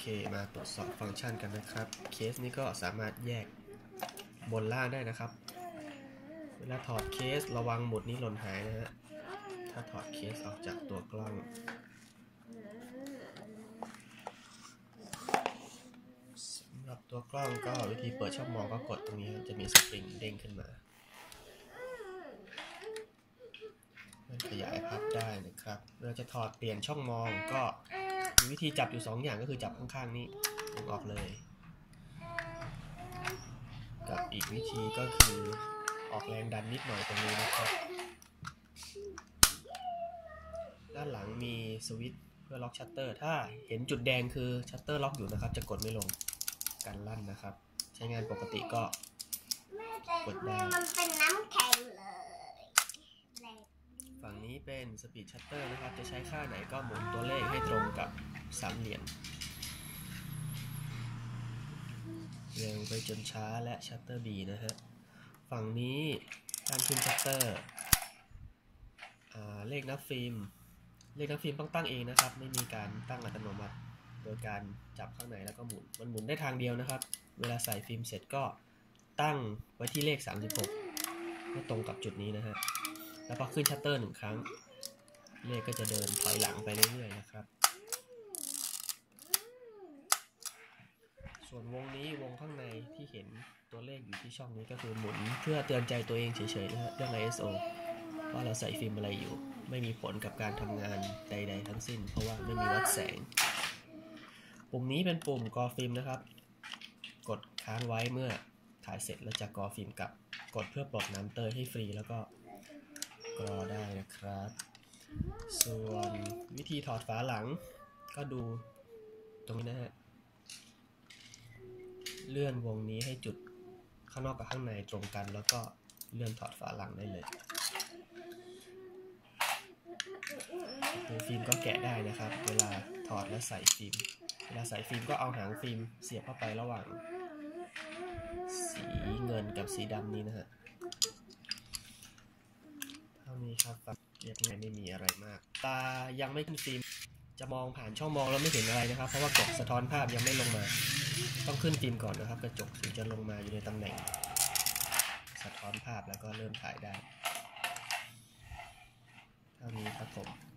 เคมาตรวจสอบฟังก์ชันกันนะครับเคสนี้ก็สามารถแยกบนล่างได้นะครับเวลาถอดเคสระวังหมุดนี้หล่นหายนะฮะถ้าถอดเคสออกจากตัวกล้องสำหรับตัวกล้องก็วิธีเปิดช่องมองก็กดตรงนี้จะมีสปริงเด้งขึ้นมาขยายพับได้นะครับเราจะถอดเปลี่ยนช่องมองก็มีวิธีจับอยู่2อย่างก็คือจับข้างๆนี้ดึงออกเลยกับอีกวิธีก็คือออกแรงดันนิดหน่อยตรงนี้นะครับด้านหลังมีสวิตช์เพื่อล็อกชัตเตอร์ถ้าเห็นจุดแดงคือชัตเตอร์ล็อกอยู่นะครับจะกดไม่ลงกันลั่นนะครับใช้งานปกติก็กดได้มันเป็นน้ำแข็งเลยฝั่งนี้เป็นสปีดชัตเตอร์นะครับจะใช้ค่าไหนก็หมุนตัวเลขให้ตรงกับสามเหลี่ยมเร็วไปจนช้าและชัตเตอร์ B นะฮะฝั่งนี้การขึ้นชัตเตอร์เลขนับฟิล์มต้องตั้งเองนะครับไม่มีการตั้งอัตโนมัติโดยการจับข้างในแล้วก็หมุนมันหมุนได้ทางเดียวนะครับเวลาใส่ฟิล์มเสร็จก็ตั้งไว้ที่เลข36ให้ตรงกับจุดนี้นะฮะแล้วพอขึ้นชัตเตอร์1ครั้งเลขก็จะเดินถอยหลังไปเรื่อยๆนะครับส่วนวงนี้วงข้างในที่เห็นตัวเลขอยู่ที่ช่องนี้ก็คือหมุนเพื่อเตือนใจตัวเองเฉยๆนะฮะเรื่อง ISO ว่าเราใส่ฟิล์มอะไรอยู่ไม่มีผลกับการทำงานใดๆทั้งสิ้นเพราะว่าไม่มีวัดแสงปุ่มนี้เป็นปุ่มกรอฟิล์มนะครับกดค้างไว้เมื่อถ่ายเสร็จแล้วจะกรอฟิล์มกลับกดเพื่อปลดน้ำเตยให้ฟรีแล้วก็กรอได้นะครับส่วนวิธีถอดฝาหลังก็ดูตรงนี้นะฮะเลื่อนวงนี้ให้จุดข้างนอกกับข้างในตรงกันแล้วก็เลื่อนถอดฝาหลังได้เลยฟิล์มก็แกะได้นะครับเวลาถอดและใส่ฟิล์มก็เอาหางฟิล์มเสียบเข้าไประหว่างสีเงินกับสีดำนี้นะฮะเท่านี้ครับเรียบง่ายไม่มีอะไรมากตายังไม่ขึ้นฟิล์มจะมองผ่านช่องมองแล้วไม่เห็นอะไรนะครับเพราะว่ากรอบสะท้อนภาพยังไม่ลงมาต้องขึ้นฟิล์มก่อนนะครับกระจกถึงจะลงมาอยู่ในตำแหน่งสะท้อนภาพแล้วก็เริ่มถ่ายได้เท่านี้ครับผม